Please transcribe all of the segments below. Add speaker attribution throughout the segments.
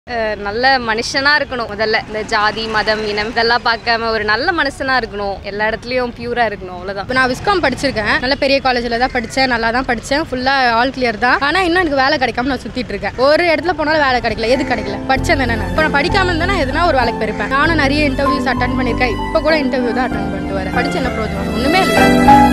Speaker 1: நல்ல மனுஷனா இருக்கணும். முதல்ல இந்த ஜாதி மதம் இனம் இதெல்லாம் பார்க்காம ஒரு நல்ல மனுஷனா இருக்கணும். எல்லா இடத்துலயும் பியூரா இருக்கணும். அவ்வளவுதான்.
Speaker 2: இப்போ நான் விஸ்காம் படிச்சிருக்கேன். நல்ல பெரிய காலேஜில் தான் படித்தேன். நல்லா தான் படித்தேன். ஃபுல்லாக ஆல் கிளியர் தான். ஆனால் இன்னும் எனக்கு வேலை கிடைக்காம நான் சுற்றிட்டு இருக்கேன். ஒரு இடத்துல போனாலும் வேலை கிடைக்கல. எது கிடைக்கல? படித்தேன் தானே. இப்போ நான் படிக்காம இருந்தானே எதுனா ஒரு வேலைக்கு போயிருப்பேன். நானும் நிறைய இன்டர்வியூஸ் அட்டன் பண்ணியிருக்கேன். இப்போ கூட இன்டர்வியூ தான் அட்டன் பண்ணிட்டு வரேன். படிச்சு என்ன ப்ரோஜனம்? ஒன்றுமே இல்லை.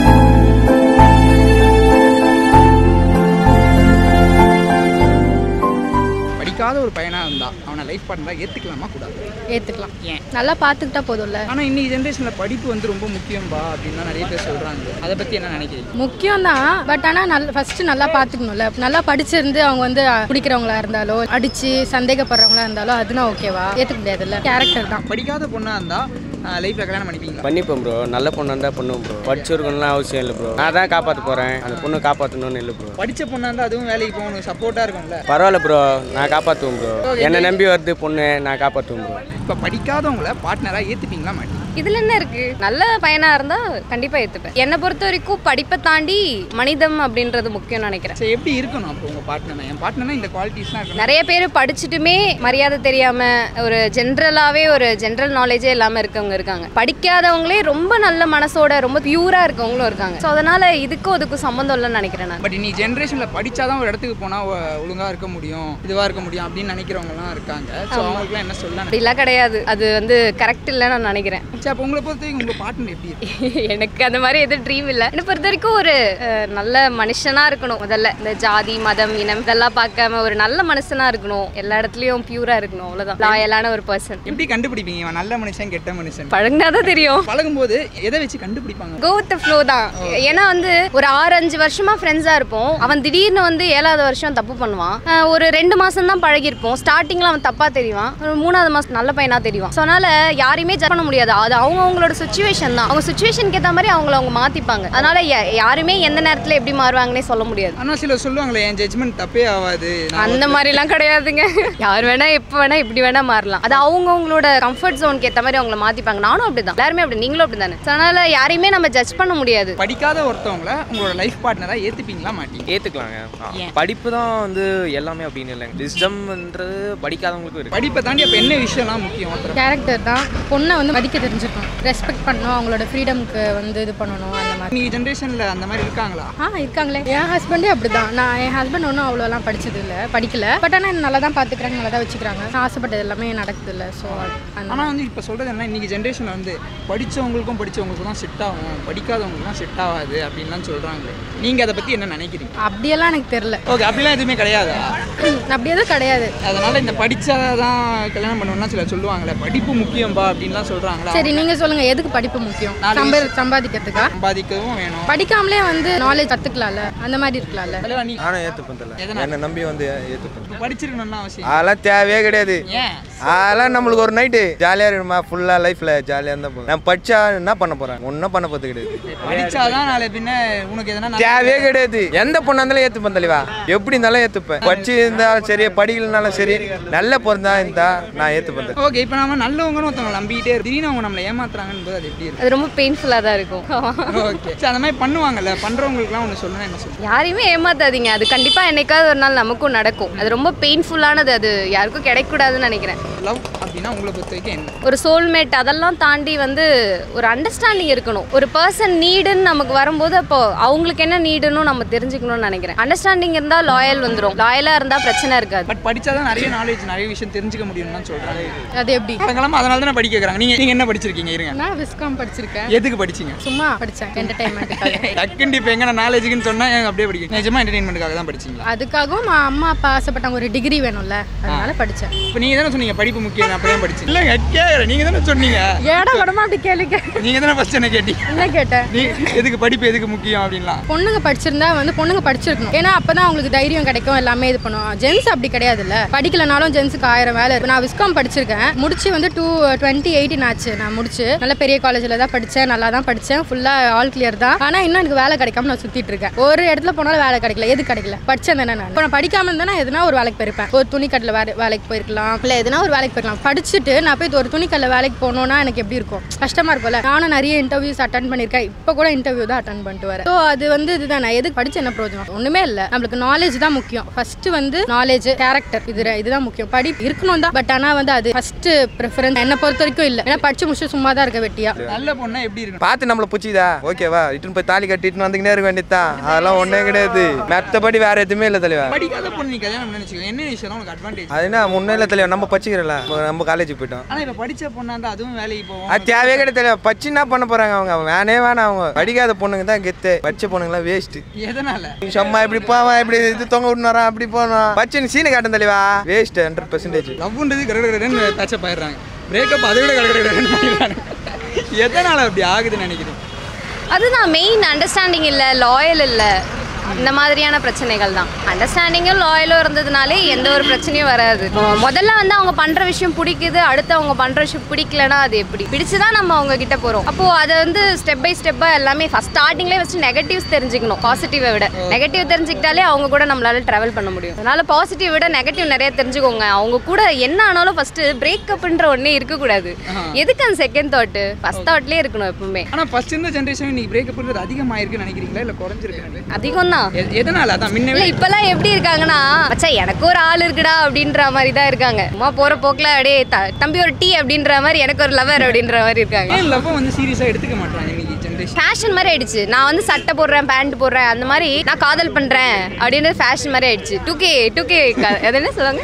Speaker 3: படிக்காத ஒரு பையனாக இருந்தால் அவனை லைஃப் பார்ட்னராக ஏற்றுக்கலாமா கூடாது?
Speaker 2: ஏற்றுக்கலாம். ஏன்? நல்லா பார்த்துக்கிட்டா போதும்ல.
Speaker 3: ஆனால் இன்னைக்கு ஜென்ரேஷனில் படிப்பு வந்து ரொம்ப முக்கியம்பா அப்படின்னு நிறைய பேர் சொல்கிறாங்க. அதை பற்றி என்ன நினைக்கிறீங்க?
Speaker 2: முக்கியம் தான். பட் ஆனால் ஃபஸ்ட்டு நல்லா பார்த்துக்கணும்ல. நல்லா படிச்சிருந்து அவங்க வந்து பிடிக்கிறவங்களா இருந்தாலோ அடித்து சந்தேகப்படுறவங்களா இருந்தாலோ அதுனா ஓகேவா? ஏற்றுக்க முடியாதுல்ல. கேரக்டர் தான்.
Speaker 3: படிக்காத பொண்ணாக இருந்தால் லைஃப்பில் கல்யாணம் பண்ணிப்பீங்களா?
Speaker 4: பண்ணிப்போம் ப்ரோ. நல்ல பொண்ணாக இருந்தால் பண்ணுவோம் ப்ரோ. படிச்சிருக்கணும்லாம் அவசியம் இல்லை ப்ரோ. நான் தான் காப்பாற்ற போகிறேன். அந்த பொண்ணு காப்பாற்றணும்னு இல்லை ப்ரோ.
Speaker 3: படித்த பொண்ணாக இருந்தால் அதுவும் வேலைக்கு போகணும், சப்போர்ட்டாக இருக்கும்ல.
Speaker 4: பரவாயில்ல ப்ரோ, நான் காப்பாற்றுவேன் ப்ரோ. என்னை நம்பி வருது பொண்ணு, நான் காப்பாற்றுவேன் ப்ரோ.
Speaker 3: இப்போ படிக்காதவங்கள பார்ட்னராக ஏற்றுப்பீங்களா மாட்டீங்க?
Speaker 1: இதுல என்ன இருக்கு? நல்ல பையனா இருந்தா கண்டிப்பா ஏத்துப்பேன். என்னை பொறுத்த வரைக்கும் படிப்பை தாண்டி மனிதம் அப்படின்றது முக்கியம் நினைக்கிறேன்.
Speaker 3: சரி, எப்படி இருக்கணும் அப்போ உங்கள் பார்ட்னர்? என் பார்ட்னர்னா இந்த குவாலிட்டிஸ்லாம் இருக்கணும்.
Speaker 1: நிறைய பேர் படிச்சுட்டுமே மரியாதை தெரியாம ஒரு ஜென்ரலாவே ஒரு ஜென்ரல் நாலேஜே இல்லாம இருக்கவங்க இருக்காங்க. படிக்காதவங்களே ரொம்ப நல்ல மனசோட ரொம்ப பியூரா இருக்கவங்களும் இருக்காங்க. ஸோ அதனால இதுக்கும் அதுக்கும் சம்பந்தம் இல்லைன்னு நினைக்கிறேன் நான்.
Speaker 3: பட் இன்னைக்கு ஜென்ரேஷனில் படித்தாதான் ஒரு இடத்துக்கு போனால் ஒழுங்காக இருக்க முடியும், இதுவாக இருக்க முடியும் அப்படின்னு நினைக்கிறவங்கலாம் இருக்காங்க. ஸோ அவங்களுக்குலாம் என்ன சொல்லலாம்?
Speaker 1: அப்படிலாம் கிடையாது. அது வந்து கரெக்ட் இல்லைன்னு நான் நினைக்கிறேன்.
Speaker 3: சரி, அப்போ உங்களை பொறுத்த வரைக்கும் உங்கள் பார்ட்னர் எப்படி இருக்கு?
Speaker 1: எனக்கு அந்த மாதிரி எதுவும் ட்ரீம் இல்லை. என்னை பொறுத்த வரைக்கும் ஒரு நல்ல மனுஷனா இருக்கணும். முதல்ல இந்த ஜாதி மதம் இனம் இதெல்லாம் பார்க்காம ஒரு நல்ல மனுஷனா இருக்கணும். எல்லா இடத்துலயும் பியூரா இருக்கணும். அவ்வளவுதான். லாயலான ஒரு பர்சன்.
Speaker 3: எப்படி கண்டுபிடிப்பீங்க இவன் நல்ல மனுஷன் கெட்ட மனுஷன்?
Speaker 1: பழகினாதான் தெரியும்.
Speaker 3: பழகும்போது எதை வச்சு கண்டுபிடிப்பாங்க?
Speaker 1: கோ வித் தி ஃப்ளோ தான். ஏன்னா வந்து ஒரு 6-5 வருஷமா ஃப்ரெண்ட்ஸா இருப்போம். அவன் திடீர்னு வந்து 7வது வருஷம் தப்பு பண்ணுவான். ஒரு 2 மாசம் தான் பழகிருப்போம். ஸ்டார்டிங்ல அவன் தப்பா தெரிவான். ஒரு 3வது மாசம் நல்ல பையனா தெரிவான். ஸோ அதனால யாரையுமே ஜட்ஜ் பண்ண முடியாது. அது அவங்களோட சுச்சுவேஷன் தான். அவங்க சுச்சுவேஷனுக்கு ஏற்ற மாதிரி அவங்க மாத்திப்பாங்க. அதனால யாருமே எந்த நேரத்துல எப்படி மாறுவாங்கன்னே சொல்ல முடியாது.
Speaker 3: ஆனா சிலர் சொல்லுவாங்களே என் ஜட்ஜ்மெண்ட் தப்பே ஆகாது.
Speaker 1: அந்த மாதிரி எல்லாம் கிடையாதுங்க. யார் வேணா எப்ப வேணா எப்படி வேணா மாறலாம். அது அவங்களோட கம்ஃபர்ட் ஜோனுக்கு ஏற்ற மாதிரி அவங்கள மாத்திப்பாங்க. நானும் அப்படிதான். எல்லாருமே அப்படி, நீங்களும் அப்படிதானே. அதனால யாரையுமே நம்ம ஜட்ஜ் பண்ண முடியாது.
Speaker 3: படிக்காத ஒருத்தவங்கள உங்களோட லைஃப் பார்ட்னரா ஏத்துப்பீங்களா மாட்டீங்க?
Speaker 4: ஏற்றுக்கலாங்க. படிப்பு தான் வந்து எல்லாமே அப்படின்னு இல்லைங்க. விஸ்டம்ன்றது படிக்காதவங்களுக்கும் இருக்கு.
Speaker 3: படிப்பை தாண்டி அப்போ என்ன விஷயம்லாம் முக்கியம்?
Speaker 2: கேரக்டர் தான். பொண்ணை வந்து மதிக்க தெரிஞ்சுக்கணும், ரெஸ்பெக்ட் பண்ணணும், அவங்களோட ஃப்ரீடம்க்கு வந்து இது பண்ணணும். அந்த மாதிரி
Speaker 3: நீங்க ஜென்ரேஷன்ல அந்த மாதிரி இருக்காங்களா?
Speaker 2: இருக்காங்களே. என் ஹஸ்பண்டே அப்படிதான். என் ஹஸ்பண்ட் ஒன்றும் அவ்வளோலாம் படிச்சது இல்லை, படிக்கல. பட் ஆனால் என்ன நல்லா தான் பார்த்துக்கிறாங்க, நல்லா தான் வச்சுக்கிறாங்க. நான் ஆசைப்பட்டது எல்லாமே நடக்குது இல்லை. ஸோ
Speaker 3: ஆனால் வந்து இப்போ சொல்கிறது என்ன, இன்னைக்கு ஜென்ரேஷனில் வந்து படித்தவங்களுக்கும் தான் செட் ஆகும், படிக்காதவங்களுக்கும் செட் ஆகாது அப்படின்லாம் சொல்கிறாங்க. நீங்கள் அதை பற்றி என்ன நினைக்கிறீங்க?
Speaker 2: அப்படியெல்லாம் எனக்கு தெரியல.
Speaker 3: ஓகே, அப்படிலாம் எதுவுமே கிடையாது.
Speaker 2: அப்படி எதுவும் கிடையாது.
Speaker 3: அதனால் இந்த படித்தாதான் கல்யாணம் பண்ணுவோம்னா சிலர் சொல்லுவாங்களே படிப்பு முக்கியம்பா அப்படின்லாம் சொல்கிறாங்களா?
Speaker 2: சரி, நீங்கள் சொல்லுங்கள், எதுக்கு படிப்பு முக்கியம்? சம்பாதிக்கிறதுக்கா?
Speaker 3: சம்பாதிக்கவும் வேணும்.
Speaker 2: படிக்காமலே வந்து நாலேஜ் கற்றுக்கலாம்ல, அந்த மாதிரி இருக்கலாம்ல.
Speaker 4: நானும் ஏற்றுப்பேன். என்னை நம்பி வந்து ஏற்றுப்பேன்.
Speaker 3: படிச்சிருக்கணும்னா அவசியம்
Speaker 4: அதெல்லாம் தேவையே கிடையாது.
Speaker 3: ஏன்?
Speaker 4: அதெல்லாம் நம்மளுக்கு ஒரு நைட்டு ஜாலியாக இருக்குமா? ஃபுல்லாக லைஃப்பில் ஜாலியாக இருந்தால் போதும். நான் படித்தா என்ன பண்ண போகிறேன்? ஒன்றும் பண்ண போகிறது கிடையாது.
Speaker 3: படித்தாதான் நாளை பின்ன உனக்கு எதனா
Speaker 4: தேவையே கிடையாது. எந்த பொண்ணா இருந்தாலும் ஏற்றுப்பேன் தலைவா. எப்படி இருந்தாலும் ஏற்றுப்பேன். படிச்சு இருந்தாலும் சரி, படிக்கலனாலும் சரி, நல்ல பொருந்தா இருந்தா நான் ஏற்றுப்பேன்.
Speaker 3: ஓகே, இப்போ நம்ம நல்லவங்கன்னு ஒருத்தவங்க நம்பிக்கிட்டே திடீர்னு அவங்க நம்மளை ஏமாத்துறாங்கன்னு அது எப்படி இருக்கு?
Speaker 1: அது ரொம்ப பெயின்ஃபுல்லாக தான் இருக்கும்.
Speaker 3: ஓகே, சரி, அந்த மாதிரி பண்ணுவாங்கல்ல, பண்ணுறவங்களுக்குலாம் ஒன்று சொல்லணும், என்ன சொல்லுங்கள்?
Speaker 1: யாரையுமே ஏமாத்தாதீங்க. அது கண்டிப்பாக என்னைக்காவது ஒரு நாள் நமக்கும் நடக்கும். அது ரொம்ப பெயின்ஃபுல்லானது. அது யாருக்கும் கிடைக்கூடாதுன்னு நினைக்கிறேன்.
Speaker 3: லவ் அப்படின்னா உங்களை பொறுத்த வரைக்கும் என்ன?
Speaker 1: ஒரு சோல்மேட் அதெல்லாம் தாண்டி வந்து ஒரு அண்டர்ஸ்டாண்டிங் இருக்கணும். ஒரு பர்சன் நீடுன்னு நமக்கு வரும்போது அப்போ அவங்களுக்கு என்ன நீடுன்னு நம்ம தெரிஞ்சுக்கணும்னு நினைக்கிறேன். அண்டர்ஸ்டாண்டிங் இருந்தால் லாயல் வந்துடும். லாயலாக இருந்தால் பிரச்சனை இருக்காது.
Speaker 3: பட் படித்தாதான் நிறைய நாலேஜ், நிறைய விஷயம் தெரிஞ்சுக்க முடியும்னு சொல்கிறாங்க.
Speaker 2: அது எப்படி?
Speaker 3: அதனால தானே படிக்க வைக்கிறாங்க. நீங்கள் என்ன படிச்சிருக்கீங்க? இருங்க.
Speaker 2: நான் விஸ்காம் படிச்சிருக்கேன்.
Speaker 3: எதுக்கு படிச்சிங்க?
Speaker 2: சும்மா படித்தேன், என்டர்டைன்மெண்ட்டுக்காக.
Speaker 3: டக்குன்னு இப்போ எங்கே நாலேஜுக்குன்னு சொன்னால் அப்படியே படிக்க நிஜமாக என்டர்டைன்மெண்ட்டுக்காக தான் படிச்சிங்களா?
Speaker 2: அதுக்காகவும் அம்மா அப்பா ஆசைப்பட்டாங்க, ஒரு டிகிரி வேணும்ல, அதனால படித்தேன்.
Speaker 3: இப்போ நீங்கள் தானே சொன்னீங்க படிப்பு முக்கியம், அப்படியே படிச்சு இல்லை கேட்குறேன். நீங்கள் தானே சொன்னீங்க.
Speaker 2: ஏடா வரமா அப்படி கேளுங்க.
Speaker 3: நீங்கள் தானே ஃபஸ்ட் என்ன கேட்டீங்க?
Speaker 2: என்ன கேட்டேன்?
Speaker 3: நீ எதுக்கு படிப்பு எதுக்கு முக்கியம் அப்படின்லாம்.
Speaker 2: பொண்ணுங்க படிச்சிருந்தா வந்து பொண்ணுங்க படிச்சிருக்கணும். ஏன்னா அப்பதான் அவங்களுக்கு தைரியம் கிடைக்கும், எல்லாமே இது பண்ணுவோம். ஜென்ஸ் அப்படி கிடையாதுல்ல. படிக்கலனாலும் ஜென்ஸுக்கு 1000 வேலை இருக்கு. நான் விஸ்காம் படிச்சிருக்கேன். முடிச்சு வந்து 2018 ஆச்சு. நான் முடிச்சு நல்ல பெரிய காலேஜில் தான் படித்தேன், நல்லா தான் படித்தேன். ஃபுல்லாக ஆல் கிளியர் தான். ஆனால் இன்னும் எனக்கு வேலை கிடைக்காம நான் சுற்றிட்டு இருக்கேன். ஒரு இடத்துல போனாலும் வேலை கிடைக்கல. எது கிடைக்கல? படித்தேன் தானே. நான் இப்போ நான் படிக்காம இருந்தானே எதுனா ஒரு வேலைக்கு போயிருப்பேன். ஒரு துணி கட்டில் வேலைக்கு போயிருக்கலாம், இல்லை எதுனா ஒரு வேலைக்கு போய்க்கலாம். படிச்சுட்டு நான் போய் ஒரு துணிக்கல்ல வேலைக்கு போனோன்னா எனக்கு எப்படி இருக்கும், கஷ்டமாக இருக்கும்ல. நானும் நிறைய இன்டர்வியூஸ் அட்டன் பண்ணியிருக்கேன். இப்போ கூட இன்டர்வியூ தான் அட்டன் பண்ணிட்டு வரேன். ஸோ அது வந்து இதுதான், நான் எதுக்கு படிச்சு என்ன பிரயோஜனம், ஒன்றுமே இல்லை. நம்மளுக்கு நாலேஜ் தான் முக்கியம். ஃபர்ஸ்ட் வந்து நாலேஜ், கேரக்டர், இதுதான் முக்கியம். படி இருக்கணும் தான், பட் ஆனால் வந்து அது ஃபர்ஸ்ட் ப்ரிஃபரன்ஸ் என்னை பொறுத்த வரைக்கும் இல்லை. ஏன்னா படிச்சு முடிச்சு சும்மா தான் இருக்க வெட்டியா.
Speaker 3: நல்ல பொண்ணா எப்படி இருக்கு
Speaker 4: பார்த்து நம்மள பிடிச்சிதா ஓகேவா, இட்டுன்னு போய் தாலி கட்டிட்டு வந்துக்கினே இருக்க வேண்டியதுதான். அதெல்லாம் ஒன்றே கிடையாது. மற்றபடி வேற எதுவுமே இல்லை தலைவா.
Speaker 3: படிக்காத பொண்ணு நீ கல்யாணம் நினைச்சுக்கலாம், என்ன விஷயம் உங்களுக்கு அட்வான்டேஜ்?
Speaker 4: அது என்ன முன்னே இல்லை தலைவா, நம்ம படிச்சுக்கிறல, நம்ம காலேஜுக்கு போயிட்டோம்.
Speaker 3: ஆனால் இப்போ படித்த பொண்ணா இருந்தால் அதுவும் வேலைக்கு போவோம்.
Speaker 4: அது தேவையே கிடையாது தலைவா. படிச்சு என்ன பண்ண போறாங்க அவங்க, வேணே வேணாம். அவங்க படிக்காத பொண்ணுங்க தான் கெத்து, படிச்ச பொண்ணுங்களாம் வேஸ்ட்.
Speaker 3: எதனால?
Speaker 4: சும்மா இப்படி போவான், இப்படி இது தொங்க விட்டு வரான், அப்படி போவான். பச்சை சீனை காட்டும் தலைவா, வேஸ்ட் 100%.
Speaker 3: லவ்ன்றது கடற்கடன்னு பேச்சப் ஆயிடுறாங்க, பிரேக்கப் அதை விட கடற்கடன்னு பண்ணிடுறாங்க. எதனால அப்படி ஆகுதுன்னு நினைக்கிறேன்?
Speaker 1: அதுதான் மெயின், அண்டர்ஸ்டாண்டிங் இல்லை, லாயல் இல்லை, இந்த மாதிரியான பிரச்சனைகள் தான். அண்டர்ஸ்டாண்டிங்கும் லாயலும் இருந்ததுனாலே எந்த ஒரு பிரச்சனையும் வராது. முதல்ல வந்து அவங்க பண்ணுற விஷயம் பிடிக்குது, அடுத்து அவங்க பண்ணுற விஷயம் பிடிக்கலன்னா அது எப்படி பிடிச்சுதான் நம்ம அவங்க கிட்ட போகிறோம். அப்போது அதை வந்து ஸ்டெப் பை ஸ்டெப்பாக எல்லாமே ஃபஸ்ட் ஸ்டார்டிங்லேயே ஃபஸ்ட்டு நெகட்டிவ்ஸ் தெரிஞ்சுக்கணும். பாசிட்டிவை விட நெகட்டிவ் தெரிஞ்சுக்கிட்டாலே அவங்க கூட நம்மளால ட்ராவல் பண்ண முடியும். அதனால் பாசிட்டிவ் விட நெகட்டிவ் நிறைய தெரிஞ்சுக்கோங்க. அவங்க கூட என்ன ஆனாலும் ஃபஸ்ட்டு பிரேக்கப்ன்ற ஒன்றே இருக்கக்கூடாது. எதுக்கு அந்த செகண்ட் தாட்டு, ஃபஸ்ட் தாட்லேயே இருக்கணும் எப்பவுமே.
Speaker 3: ஆனால் ஃபஸ்ட் இந்த ஜென்ரேஷன் இன்னைக்கு பிரேக்கப்ன்றது அதிகமாயிருக்குன்னு நினைக்கிறீங்களா இல்லை குறைஞ்சிருக்கு?
Speaker 1: அதிகம் தான்.
Speaker 3: எதனால? அதான் முன்ன
Speaker 1: இப்பெல்லாம் எப்படி இருக்காங்கன்னா, மச்சா எனக்கு ஒரு ஆள் இருக்குடா அப்படின்ற மாதிரி தான் இருக்காங்க. அம்மா போற போக்குல அப்படியே தம்பி ஒரு டீ அப்படின்ற மாதிரி, எனக்கு ஒரு லவர் அப்படின்ற மாதிரி இருக்காங்க.
Speaker 3: லவ் வந்து சீரியஸா எடுத்துக்க மாட்டாங்க இன்னைக்கு ஜெனரேஷன்.
Speaker 1: ஃபேஷன் மாதிரி ஆயிடுச்சு. நான் வந்து சட்டை போடுறேன், பேண்ட் போடுறேன், அந்த மாதிரி நான் காதல் பண்றேன் அப்படின்னு ஃபேஷன் மாதிரி ஆயிடுச்சு. 2K அது என்ன சொல்லுவாங்க,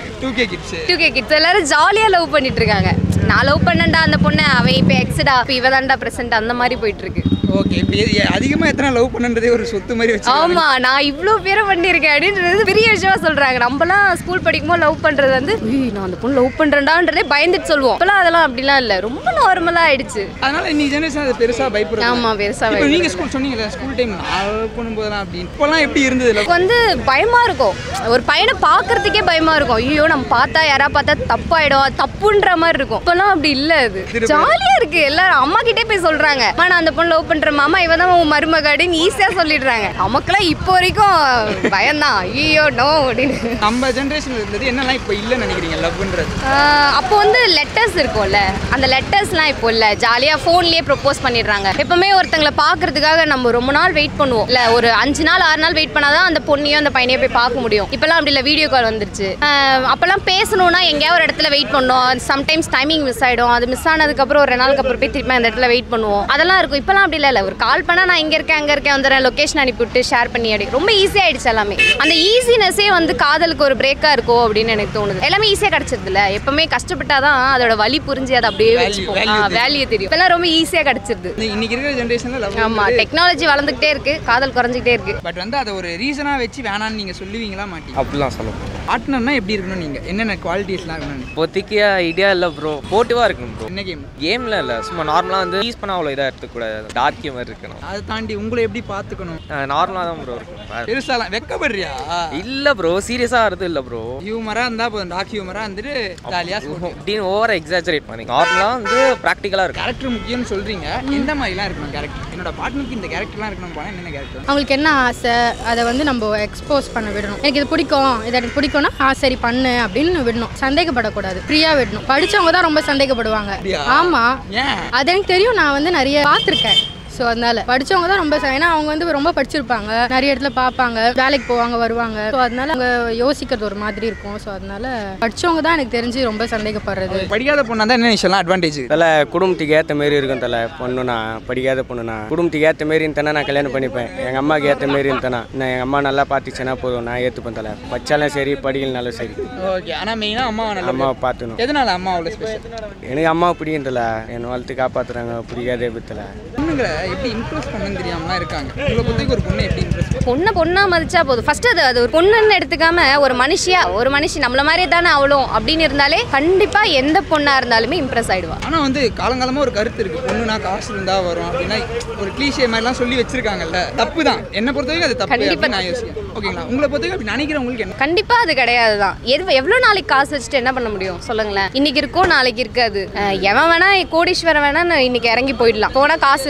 Speaker 1: 2K கிட்ஸ் எல்லாரும் ஜாலியா லவ் பண்ணிட்டு இருக்காங்க. நான் லவ் பண்ணேன்டா அந்த பொண்ணு, அவன் இப்போ எக்ஸ்டா, இப்போ இவ தான்டா பிரசன்ட், அந்த மாதிரி போயிட்டு இருக்கு.
Speaker 3: ஓகே, இப்போ அதிகமாக எத்தனை லவ் பண்ணுன்றதே ஒரு சொத்து மாதிரி வச்சு.
Speaker 1: ஆமா, நான் இவ்வளோ பேரை பண்ணியிருக்கேன் அப்படின்றது பெரிய விஷயமா சொல்றாங்க. நம்மலாம் ஸ்கூல் படிக்கும்போது லவ் பண்றது வந்து, நான் அந்த பொண்ணு லவ் பண்றேன்டான்றதே பயந்துட்டு சொல்லுவோம். இப்பெல்லாம் அதெல்லாம் அப்படிலாம் இல்லை, ரொம்ப நார்மலா ஆயிடுச்சு.
Speaker 3: அதனால இன்னைக்கு ஜெனரேஷன் அது பெருசா பயப்படுறாங்க.
Speaker 1: ஆமா, பெருசா.
Speaker 3: இப்போ நீங்க ஸ்கூல் சொன்னீங்கல்ல, ஸ்கூல் டைம் நான் லவ் பண்ணும்போதெல்லாம் அப்படின்னு, இப்போலாம் எப்படி இருந்தது?
Speaker 1: வந்து பயமா இருக்கும், ஒரு பையனை பார்க்கறதுக்கே பயமா இருக்கும். ஐயோ நம்ம பார்த்தா யாரா பார்த்தா தப்பாயிடும், தப்புன்ற மாதிரி இருக்கும். இப்பெல்லாம் அப்படி இல்லை, அது ஜாலியா இருக்கு. எல்லாரும் அம்மா கிட்டே போய் சொல்றாங்க, நான் அந்த பொண்ணு லவ் பண்ற மாமா, இவ தான் உன் மருமகாடின்னு ஈஸியா சொல்லிடுறாங்க. நமக்கெல்லாம் இப்போ வரைக்கும் பயம்தான், ஐயோ நோ அப்படின்னு.
Speaker 3: நம்ம ஜென்ரேஷன் இருந்தது என்னெல்லாம் இப்போ இல்லைன்னு நினைக்கிறீங்க லவ்ன்றது?
Speaker 1: அப்போ வந்து லெட்டர்ஸ் இருக்கும்ல, அந்த லெட்டர்ஸ்லாம் இப்போ இல்லை. ஜாலியாக ஃபோன்லேயே ப்ரொப்போஸ் பண்ணிடுறாங்க. எப்பவுமே ஒருத்தங்களை பார்க்கறதுக்காக நம்ம ரொம்ப நாள் வெயிட் பண்ணுவோம், இல்லை ஒரு 5 நாள் 6 நாள் வெயிட் பண்ணாதான் அந்த பொண்ணையும் அந்த பையனையும் போய் பார்க்க முடியும். இப்போல்லாம் அப்படி இல்லை, வீடியோ கால் வந்துருச்சு. அப்போல்லாம் பேசணும்னா எங்கேயாவது ஒரு இடத்துல வெயிட் பண்ணோம். சம்டைம்ஸ் டைமிங் மிஸ் ஆகிடும். அது மிஸ் ஆனதுக்கப்புறம் ஒரு 2 நாளுக்கு அப்புறம் போய் திருப்பி அந்த இடத்துல வெயிட் பண்ணுவோம். அதெல்லாம் இருக்கும். இப்போல்லாம் அப்படி இல்லை, ஒரு கால் பண்ணால் நான் இங்கே இருக்கேன் அங்கே இருக்கேன் வந்துடுறேன், லொக்கேஷன் அனுப்பிவிட்டு ஷேர் பண்ணி அடி ரொம்ப ஈஸியாகிடுச்சு எல்லாமே. அந்த ஈஸினஸே வந்து காதலுக்கு ஒரு பிரேக்காக இருக்கும் அப்படின்னு எனக்கு தோணுது. எல்லாமே ஈஸியாக கிடச்சிருது இல்லை, எப்பவுமே கஷ்டப்பட்டாதான் அதோட வலி புரிஞ்சு அதை அப்படியே வச்சுப்போம், வேல்யூ தெரியும். இப்பெல்லாம் ரொம்ப ஈஸியாக கிடச்சிருது
Speaker 3: இன்னைக்கு இருக்கிற ஜென்ரேஷன்ல.
Speaker 1: ஆமா, டெக்னாலஜி வளர்ந்துகிட்டே இருக்கு, காதல் குறைஞ்சிக்கிட்டே இருக்கு.
Speaker 3: பட் வந்து அதை ஒரு ரீசனாக வச்சு வேணான்னு நீங்கள் சொல்லுவீங்களா மாட்டீங்க?
Speaker 4: அப்படிலாம் சொல்லுவோம்.
Speaker 3: பார்ட்னர்னா எப்படி இருக்கணும், நீங்கள் என்னென்ன குவாலிட்டிஸ்லாம் இருக்கணும்?
Speaker 5: இப்போதைக்கு ஐடியா இல்லை ப்ரோ, போட்டிவாக இருக்கணும் ப்ரோ.
Speaker 3: என்ன
Speaker 5: கேமில் இல்லை, சும்மா நார்மலாக வந்து யூஸ் பண்ண அவ்வளோ இதாக எடுத்துக்கூடாது, டார்க் கேமர் இருக்கணும்.
Speaker 3: அதை தாண்டி உங்களை எப்படி பார்த்துக்கணும்?
Speaker 5: நார்மலாக தான் ப்ரோ இருக்கும்.
Speaker 3: பெருசாலாம் வெக்கப்படுறியா?
Speaker 5: இல்லை ப்ரோ, சீரியஸாக வருது இல்லை ப்ரோ.
Speaker 3: ஹியூமராக இருந்தால் போதும், டார்க் ஹியூமராக வந்துட்டு ஜாலியாக
Speaker 5: அப்படின்னு ஓவராக எக்ஸாஜரேட் பண்ணி நார்மலாக வந்து ப்ராக்டிக்கலாக இருக்கும்.
Speaker 3: கேரக்டர் முக்கியம்னு சொல்கிறீங்க, எந்த மாதிரிலாம் இருக்கணும் கேரக்டர்? என்னோட பார்ட்னருக்கு இந்த கேரக்டர்லாம் இருக்கணும் போனால் என்னென்ன கேரக்டர்?
Speaker 2: அவங்களுக்கு என்ன ஆசை அதை வந்து நம்ம எக்ஸ்போஸ் பண்ண விடணும். எனக்கு இது பிடிக்கும், இது எனக்கு பிடிக்கும்னா சரி பண்ணு அப்படின்னு விடணும். சந்தேகப்படக்கூடாது, ஃப்ரீயாக விடணும். படித்தவங்க தான் ரொம்ப சந்தேகப்படுவாங்க. ஆமாம், அது எனக்கு தெரியும், நான் வந்து நிறைய பார்த்துருக்கேன். ஸோ அதனால படித்தவங்க தான் ரொம்ப, ஏன்னா அவங்க வந்து ரொம்ப படிச்சிருப்பாங்க, நிறைய இடத்துல பார்ப்பாங்க, வேலைக்கு போவாங்க வருவாங்க. ஸோ அதனால அவங்க யோசிக்கிறது ஒரு மாதிரி இருக்கும். ஸோ அதனால படித்தவங்க தான் எனக்கு தெரிஞ்சு ரொம்ப சந்தேகப்படுறது.
Speaker 3: படிக்காத பொண்ணா தான் என்ன விஷயம்லாம் அட்வான்டேஜ்?
Speaker 5: தலை குடும்பத்துக்கு ஏற்ற மாரி இருக்கும் தலை. பொண்ணுனா படிக்காத பொண்ணுனா குடும்பத்துக்கு ஏற்ற மாரி இருந்தானா நான் கல்யாணம் பண்ணிப்பேன். எங்கள் அம்மாவுக்கு ஏற்ற மாரி இருந்தானா நான் எங்கள் அம்மா நல்லா பார்த்துச்சுன்னா போதும், நான் ஏற்றுப்பேன் தலை. படித்தாலும் சரி படிக்கலனாலும் சரி.
Speaker 3: ஓகே, ஆனால் மெயினாக அம்மாவை
Speaker 5: பார்த்துணும்.
Speaker 3: எதனால அம்மா அவ்வளோ ஸ்பெஷல்?
Speaker 5: எனக்கு அம்மாவை பிடிக்கும்ல, என்னை வளர்த்து காப்பாற்றுறாங்க, பிடிக்காதே பத்தலை.
Speaker 3: பொண்ணுங்களை எப்படி இம்ப்ரெஸ் பண்ணணும்னு தெரியாமலாம் இருக்காங்க. உங்களை பொறுத்தவரைக்கும் ஒரு பொண்ணை எப்படி இம்ப்ரெஸ்?
Speaker 1: பொண்ணா மதிச்சா போதும். ஃபர்ஸ்ட் அது ஒரு பொண்ணுன்னு எடுத்துக்காம ஒரு மனுஷி நம்மள மாதிரியே தானே அவளும் அப்படின்னு இருந்தாலே கண்டிப்பா எந்த பொண்ணா இருந்தாலுமே இம்ப்ரெஸ் ஆயிடுவா.
Speaker 3: ஆனா வந்து காலங்காலமா ஒரு கருத்து இருக்கு, பொண்ணுனா காசு இருந்தா வரும் அப்படின்னா ஒரு கிளீஷே மாதிரிலாம் சொல்லி வச்சிருக்காங்கல்ல. தப்பு தான், என்ன பொறுத்தவரைக்கும் அது தப்பு அப்படின்னு நான் யோசிக்கிறேன். ஓகேங்களா, உங்களை பொறுத்தவரைக்கும் அப்படி நினைக்கிறவங்களுக்கு என்ன?
Speaker 1: கண்டிப்பா அது கிடையாது தான். எவ்வளோ நாளைக்கு காசு வச்சுட்டு என்ன பண்ண முடியும் சொல்லுங்களேன்? இன்னைக்கு இருக்கோ நாளைக்கு இருக்காது. எவன் வேணா கோடீஸ்வரன் வேணா இன்னைக்கு இறங்கி போயிடலாம். போனா காசு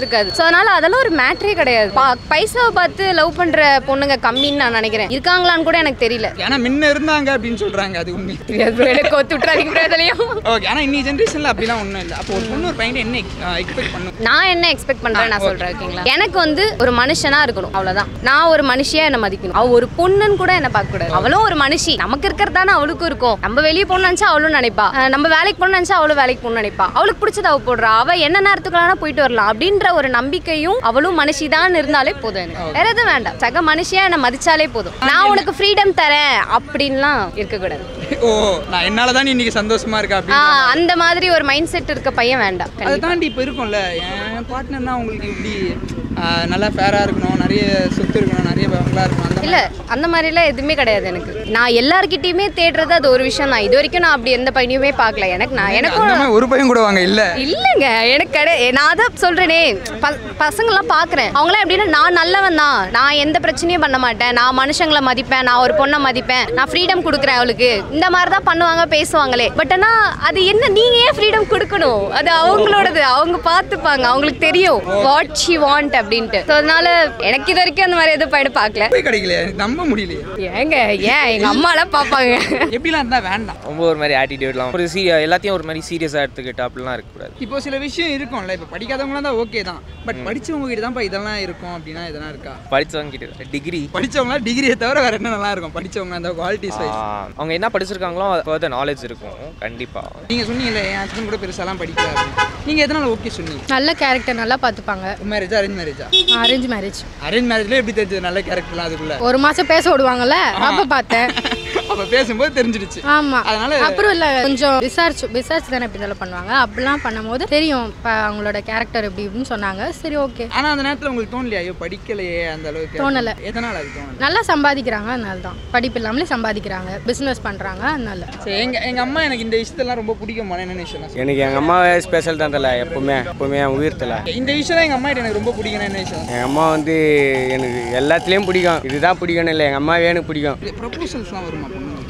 Speaker 1: இருக்காது. ஸோ அதனால அதெல்லாம் ஒரு மேட்ரே கிடையாது. பைசாவை பார்த்து லவ் பண்ற பொண்ணுங்க கம்மின்னு நான் நினைக்கிறேன். இருக்காங்களான்னு கூட எனக்கு தெரியல.
Speaker 3: ஏன்னா முன்ன இருந்தாங்க அப்படின்னு சொல்றாங்க. அது உண்மை
Speaker 1: தெரியாது. எனக்கு ஒத்து விட்டுறாதீங்க.
Speaker 3: ஓகே. ஆனா இன்னி ஜென்ரேஷன்ல அப்படிலாம் ஒன்றும் இல்லை. அப்போ ஒரு பொண்ணு ஒரு பையன் என்ன எக்ஸ்பெக்ட் பண்ணும்?
Speaker 1: நான் என்ன எக்ஸ்பெக்ட் பண்றேன் நான் சொல்றேன். ஓகேங்களா, எனக்கு வந்து ஒரு மனுஷனா இருக்கணும், அவ்வளவுதான். நான் ஒரு மனுஷியா என்ன மதிக்கணும். அவ ஒரு பொண்ணுன்னு கூட என்ன பார்க்க கூடாது. அவளும் ஒரு மனுஷி, நமக்கு இருக்கிறதானே அவளுக்கும் இருக்கும். நம்ம வெளியே போகணும்னு நினைச்சா அவளும் நினைப்பா, நம்ம வேலைக்கு போகணும்னு நினைச்சா அவளும் வேலைக்கு போகணும்னு நினைப்பா. அவளுக்கு பிடிச்சத அவ போடுறா, அவ என்ன நேரத்துக்குலாம் போயிட்டு வரலாம் அப்படின்ற ஒரு நம்பிக்கையும் அவளும் மனுஷி தான் இருந்தாலே போதும். எனக்கு வேற எதுவும் வேண்டாம். சக மனுஷியா என்ன மதிச்சாலே போதும். நான் உனக்கு ஃப்ரீடம் தரேன் அப்படின்லாம் இருக்கக்கூடாது.
Speaker 3: ஓ, நான் என்னாலதான் இன்னைக்கு சந்தோஷமா இருக்கா அப்படின்னு
Speaker 1: அந்த மாதிரி ஒரு மைண்ட் செட் இருக்க பையன் வேண்டாம்.
Speaker 3: அதை தாண்டி இப்போ இருக்கும்ல, என் பார்ட்னர்னா உங்களுக்கு இப்படி நல்லா ஃபேராக இருக்கணும், நிறைய சொத்து இருக்கணும், நிறைய பங்களா இருக்கணும்.
Speaker 1: இல்லை, அந்த மாதிரிலாம் எதுவுமே கிடையாது எனக்கு. நான் எல்லார்கிட்டயுமே தேடுறது அது ஒரு விஷயம் தான். இது வரைக்கும் நான் அப்படி எந்த பையனையுமே பார்க்கல. எனக்கு
Speaker 3: ஒரு பையன் கூட வாங்க
Speaker 1: இல்லைங்க, எனக்கு நான் அதான் சொல்றேனே, பசங்கள்லாம் பார்க்குறேன். அவங்களாம் எப்படின்னா, நான் நல்லவன் தான், நான் எந்த பிரச்சனையும் பண்ண மாட்டேன், நான் மனுஷங்களை மதிப்பேன், நான் ஒரு பொண்ணை மதிப்பேன், நான் ஃப்ரீடம் கொடுக்குறேன் அவளுக்கு, இந்த மாதிரி தான் பண்ணுவாங்க, பேசுவாங்களே. பட் ஆனால் அது என்ன, நீங்க ஏன் ஃப்ரீடம் கொடுக்கணும்? அது அவங்களோடது, அவங்க பார்த்துப்பாங்க, அவங்களுக்கு தெரியும் வாட் ஷி வாண்ட் அப்படின்ட்டு. ஸோ அதனால எனக்கு இது வரைக்கும் அந்த மாதிரி எதுவும் பையன் பார்க்கல.
Speaker 3: கிடைக்கல, நம்ப முடியலையே.
Speaker 1: ஏங்க எங்க அம்மாலாம் பார்ப்பாங்க.
Speaker 3: எப்படிலாம் இருந்தா வேண்டாம்.
Speaker 6: ரொம்ப ஒரு மாதிரி ஆட்டிடியூட்லாம் ஒரு எல்லாத்தையும் ஒரு மாதிரி சீரியஸாக எடுத்துக்கிட்டு அப்படிலாம் இருக்கக்கூடாது.
Speaker 3: இப்போ சில விஷயம் இருக்கும்ல, இப்போ படிக்காதவங்களாம் தான் ஓகே தான், பட் படிச்சவங்க கிட்ட தான் இதெல்லாம் இருக்கும் அப்படின்னா இதெல்லாம் இருக்கா?
Speaker 6: படித்தவங்க கிட்ட டிகிரி,
Speaker 3: படிச்சவங்களா டிகிரியை தவிர வேற என்ன நல்லா இருக்கும்? படிச்சவங்க அந்த குவாலிட்டிஸ் வைஸ்
Speaker 6: அவங்க என்ன படிச்சிருக்காங்களோ ஃபர்தர் நாலேஜ் இருக்கும் கண்டிப்பாக.
Speaker 3: நீங்கள் சொன்னீங்களே என் ஹஸ்பண்ட் கூட பெருசாலாம் படிக்கல, நீங்கள் எதனால ஓகே சொன்னீங்க?
Speaker 2: நல்ல கேரக்டர், நல்லா பார்த்துப்பாங்க.
Speaker 3: மேரேஜா அரேஞ்ச் மேரேஜா?
Speaker 2: Arrange marriage.
Speaker 3: அரேஞ்ச் மேரேஜ்ல எப்படி தெரிஞ்சது நல்ல கேரக்டர்லாம்? அதுக்குள்ள
Speaker 2: ஒரு மாசம் பேச விடுவாங்களே, அப்ப பார்த்தேன்.
Speaker 3: அப்ப பேசும்போது தெரிஞ்சிடுச்சு.
Speaker 2: ஆமா,
Speaker 3: அதனால
Speaker 2: அப்புறம் இல்ல கொஞ்சம் விசாரிச்சு தானே இப்படி இதெல்லாம் பண்ணுவாங்க. அப்படிலாம் பண்ணும்போது தெரியும் அவங்களோட கேரக்டர் எப்படி இப்படின்னு சொன்னாங்க. சரி ஓகே.
Speaker 3: ஆனா அந்த நேரத்துல உங்களுக்கு தோணலையா, ஐயோ படிக்கலையே அந்த அளவுக்கு?
Speaker 2: தோணல.
Speaker 3: எதனால அது தோணல?
Speaker 2: நல்லா சம்பாதிக்கிறாங்க, அதனால தான். படிப்பு இல்லாமலே சம்பாதிக்கிறாங்க, பிசினஸ் பண்றாங்க, அதனால.
Speaker 3: சரி, எங்க அம்மா எனக்கு இந்த விஷயத்தெல்லாம் ரொம்ப பிடிக்குமா? என்ன விஷயம்?
Speaker 5: எனக்கு எங்கள் அம்மாவே ஸ்பெஷல் தான் தலை, எப்பவுமே என் உயிர் தலை.
Speaker 3: இந்த விஷயம் எங்கள் அம்மா எனக்கு ரொம்ப பிடிக்கும். என்ன விஷயம்?
Speaker 5: எங்கள் அம்மா வந்து எனக்கு எல்லாத்துலேயும் பிடிக்கும், இதுதான் பிடிக்கணும் இல்லை, எங்கள் அம்மாவே எனக்கு பிடிக்கும்.
Speaker 3: ப்ரொபோசல்ஸ்லாம் வருமா?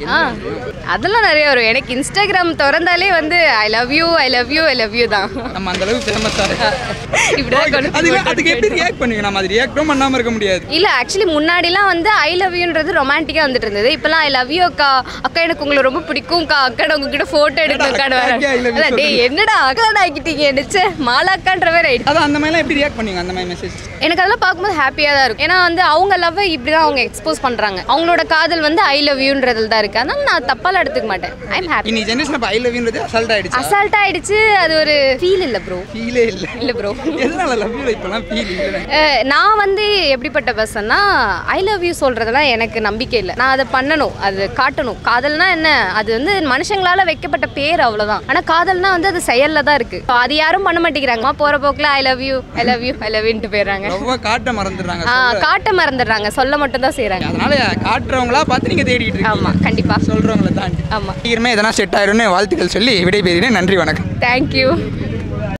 Speaker 1: அதெல்லாம் நிறைய வரும். எனக்கு இன்ஸ்டாகிராம் திறந்தாலே வந்து I love you I love you I love you தான்.
Speaker 3: நம்ம அந்த அளவுக்கு ஃபேமஸா
Speaker 1: இப்படிதான்.
Speaker 3: அதுக்கு எப்படி ரியாக்ட் பண்ணுவீங்க? நம்ம அது ரியாக்டும் பண்ணாம இருக்க முடியாது.
Speaker 1: இல்ல, ஆக்சுவலி முன்னாடிலாம் வந்து ஐ லவ் யூன்றது ரொமான்டிக்கா வந்துட்டு இருந்தது. இப்பெல்லாம் ஐ லவ் யூ அக்கா, அக்கா எனக்கு உங்களை ரொம்ப பிடிக்கும்க்கா, அக்கா உங்ககிட்ட போட்டோ எடுக்கணும். டேய் என்னடா அக்கா ஆக்கிட்டீங்க, நினைச்ச மாலாக்கான்ற வேற ஆயிடுச்சு.
Speaker 3: அதான் அந்த மாதிரிலாம் எப்படி ரியாக்ட் பண்ணுவீங்க? அந்த மாதிரி மெசேஜ்
Speaker 1: எனக்கு அதெல்லாம் பார்க்கும்போது ஹாப்பியா தான் இருக்கும். ஏன்னா வந்து அவங்க லவ் இப்படிதான் அவங்க எக்ஸ்போஸ் பண்றாங்க. அவங்களோட காதல் வந்து ஐ லவ் யூன்றதுல தான் இருக்கு. அதனால நான் தப்பால எடுத்துக்க மாட்டேன். ஐ அம் ஹாப்பி.
Speaker 3: இந்த ஜெனரேஷன் அப்ப ஐ லவ் யூன்றது அசால்ட்
Speaker 1: ஆயிடுச்சு. அது ஒரு ஃபீல் இல்ல ப்ரோ.
Speaker 3: ஃபீலே இல்ல
Speaker 1: ப்ரோ.
Speaker 3: எதனால லவ் யூ இப்பலாம் ஃபீல் இல்ல?
Speaker 1: நான் வந்து எப்படிப்பட்ட பர்சன்னா, ஐ லவ் யூ சொல்றதெல்லாம் எனக்கு நம்பிக்கை இல்லை. நான் அதை பண்ணணும், அது காட்டணும். காதல்னா என்ன, அது வந்து மனுஷங்களால வைக்கப்பட்ட பேர், அவ்வளவுதான். ஆனா காதல்னா வந்து அது செயல்ல தான் இருக்கு. அது யாரும் பண்ண மாட்டேங்கிறாங்க. போற போக்குல I love you I love you I love யூன்ட்டு போயிடுறாங்க.
Speaker 3: ரொம்ப காட்ட மறந்துடுறாங்க.
Speaker 1: காட்ட மறந்துடுறாங்க, சொல்ல மட்டும் தான் செய்யறாங்க.
Speaker 3: அதனால காட்டுறவங்களா பார்த்து நீங்க தேடிட்டு இருக்கீங்க.
Speaker 1: ஆமா, கண்டிப்பா.
Speaker 3: சொல்றவங்கள தாண்டி.
Speaker 1: ஆமா,
Speaker 3: சீக்கிரமே எதனா செட் ஆயிரும்னு வாழ்த்துக்கள் சொல்லி விடைபெறுகிறேன். நன்றி, வணக்கம்.
Speaker 1: தேங்க்யூ.